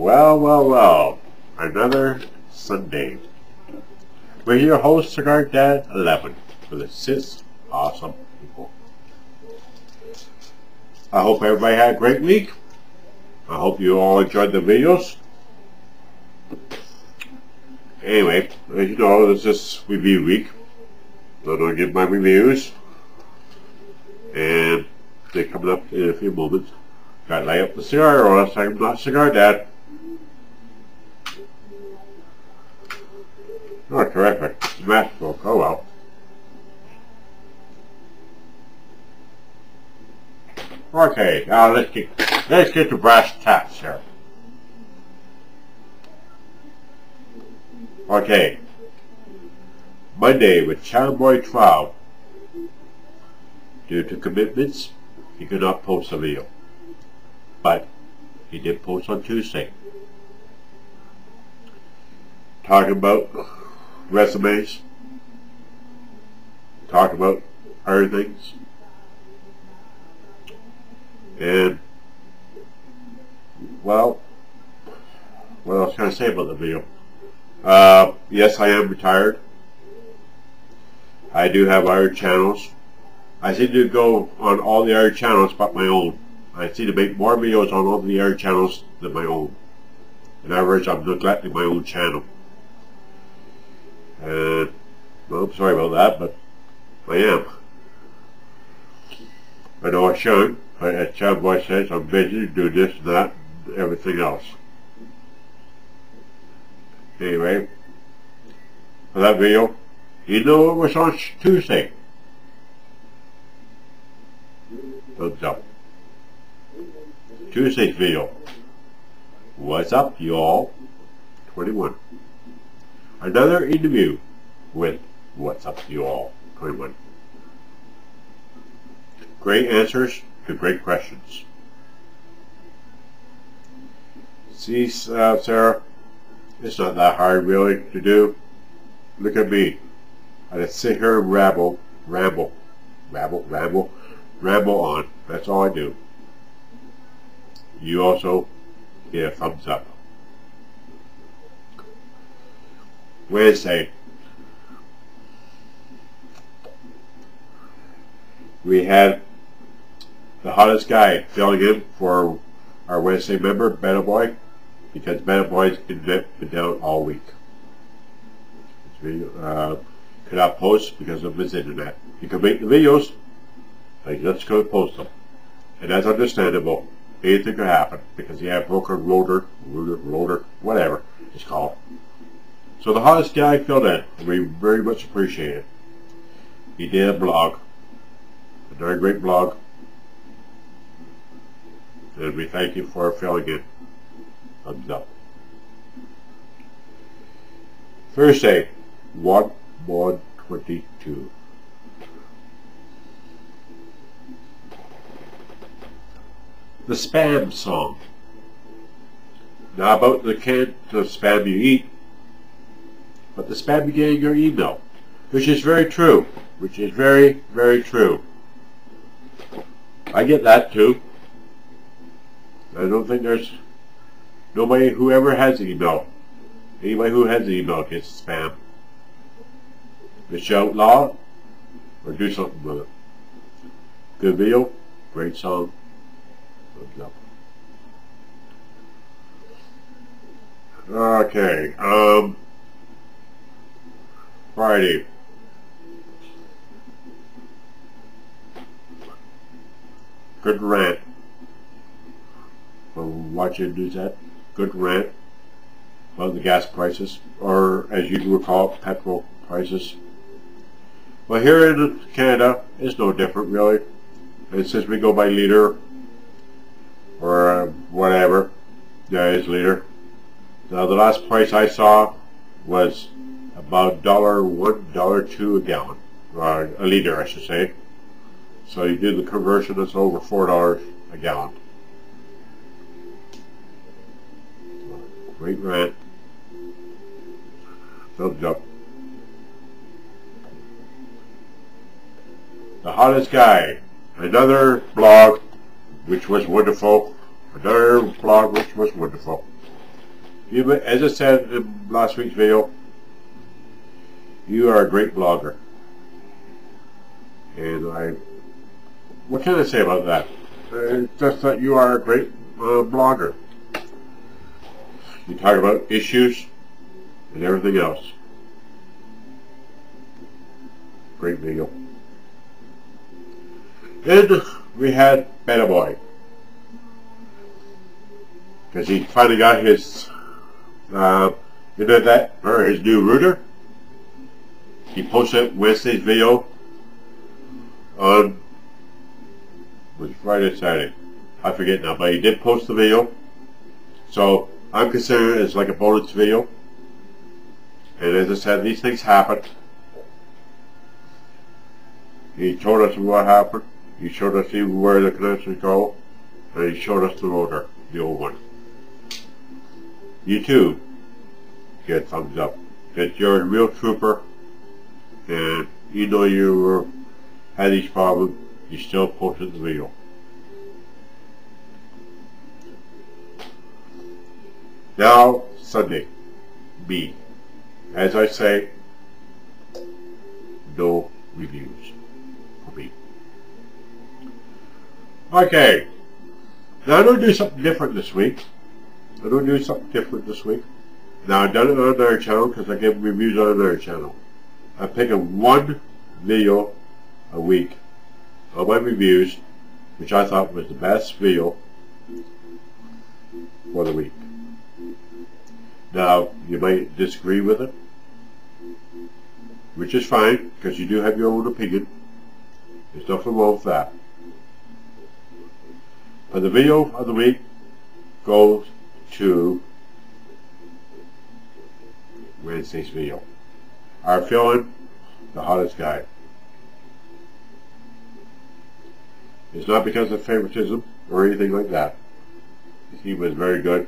Well. Another Sunday. With your host, Cigar Dad 11, for the Sis Awesome People. I hope everybody had a great week. I hope you all enjoyed the videos. Anyway, as you know, this is review week. So I'm going to give my reviews. And they're coming up in a few moments. Gotta light up the cigar or else I'm not Cigar Dad. Oh, terrific. Matchbook. Oh well. Okay, now let's get to brass tacks here. Okay. Monday with Cowboy Trout. Due to commitments, he could not post a video. But he did post on Tuesday. Talking about resumes. Talking about other things. And, well, what else can I say about the video? Yes, I am retired. I do have other channels. I seem to go on all the other channels but my own. I seem to make more videos on all the other channels than my own. In other words, I'm neglecting my own channel. And, well, I'm sorry about that, but I am. I know I shouldn't, but as Cowboy says, I'm busy doing this and that and everything else. Anyway, for that video, you know it was on Tuesday. Thumbs up. Tuesday's video. What's up, y'all? 21. Another interview with What's Up, y'all? 21. Great answers to great questions. See, Sarah, it's not that hard really to do. Look at me. I just sit here and ramble on. That's all I do. You also get a thumbs up. Wednesday, we had the hottest guy filling in for our Wednesday member, Better Boy, because Better Boy's been down all week. Could not post because of his internet. He could make the videos, but he just couldn't post them. And that's understandable. Anything could happen because he had a broken rotor, whatever it's called. So the hottest guy filled in, and we very much appreciate it. He did a blog, a very great blog, and we thank you for filling in. Thumbs up. Thursday, 1/1/22. The spam song. Not about the can of spam you eat, but the spam you get in your email, which is very true. Which is very, very true. I get that too. I don't think there's nobody who ever has email. Anybody who has email gets spam. They should outlaw it or do something with it. Good video, great song. Thumbs up. Okay, Friday. Good rant. From watching Newsnet. Good rant about the gas prices, or as you would call it, petrol prices. Well, here in Canada, it's no different really. And since we go by liter, or whatever, yeah, it's liter. Now the last price I saw was about $1, $2 a gallon, or a liter I should say. So you do the conversion, it's over $4 a gallon. Great rant. Thumbs up. The hottest guy. Another blog which was wonderful. Another blog which was wonderful. As I said in last week's video, you are a great blogger. And what can I say about that? Just that you are a great blogger. You talk about issues and everything else. Great video. Then we had Beta Boy, because he finally got his internet, or his new router. He posted Wednesday's video on, was Friday or Saturday, I forget now, but he did post the video. So I'm considering it as like a bonus video. And as I said, these things happen. He told us what happened. He showed us even where the connections go. And he showed us the rotor, the old one. You too get a thumbs up. Because you're a real trooper. And even though you had these problems, you still posted the video. Now, Sunday. B. As I say, no reviews. Okay, now I'm going to do something different this week. Now I've done it on another channel because I give reviews on another channel. I'm picking one video a week on my reviews, which I thought was the best video for the week. Now, you might disagree with it, which is fine because you do have your own opinion. There's nothing wrong with that. But the video of the week goes to Wednesday's video. Our feeling, the hottest guy. It's not because of favoritism or anything like that. He was very good.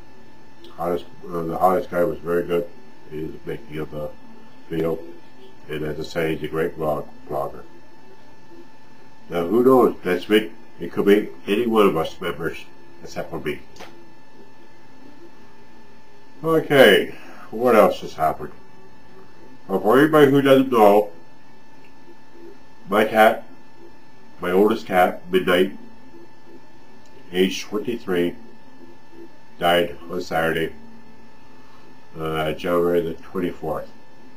The hottest guy was very good in the making of the video. And as I say, he's a great blogger. Now who knows, next week it could be any one of us members, except for me. Okay, what else has happened? Well, for anybody who doesn't know, my cat, my oldest cat, Midnight, age 23, died on Saturday, January the 24th.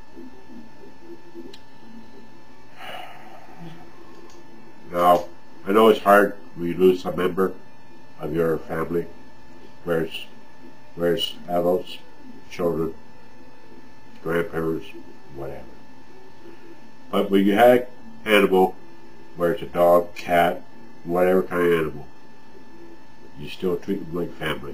Now, I know it's hard when you lose a member of your family, whereas adults, children, grandparents, whatever. But when you have an animal, where it's a dog, cat, whatever kind of animal, you still treat them like family.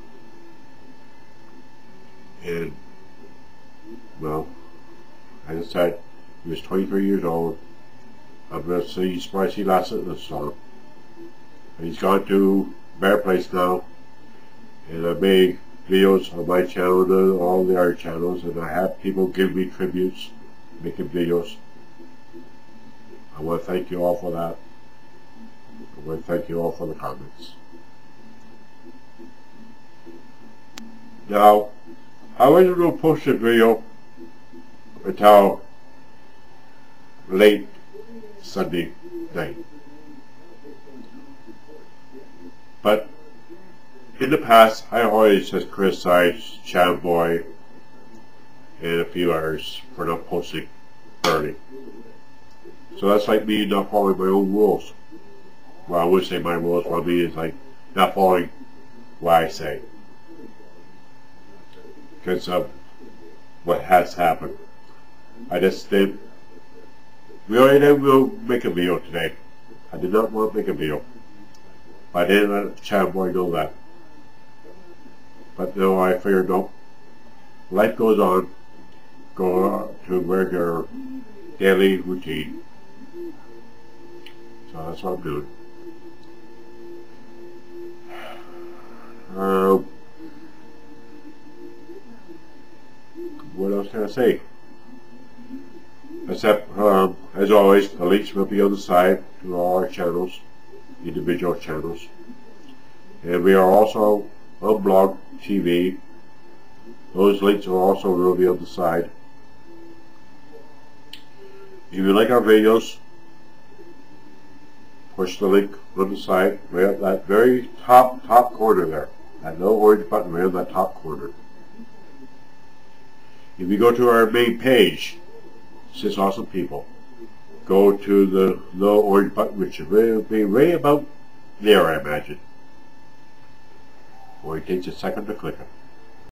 And, well, as I said, he was 23 years old. I'm going to see Spicy Lasset in the song. He's gone to a better place now, and I made videos on my channel and all the other channels, and I have people give me tributes, making videos. I want to thank you all for that. I want to thank you all for the comments. Now, I wasn't going to post a video until late Sunday night. But in the past, I always just criticized Channel Boy and a few others for not posting early. So that's like me not following my own rules. Well, I would say my rules, what I mean is like not following what I say, because of what has happened. I just did. We'll make a video today. I did not want to make a video, but I didn't let Channel Boy know that. But no, I figured, no, life goes on. Go to regular daily routine. So that's what I'm doing. What else can I say? Except, as always, the links will be on the side to all our channels, individual channels. And we are also on Blog TV, Those links are also on the other side. If you like our videos, push the link on the side, right at that very top corner there. That little orange button right on that top corner. If you go to our main page, it says Awesome People. Go to the little orange button, which will be right about there, I imagine. Or it takes a second to click it.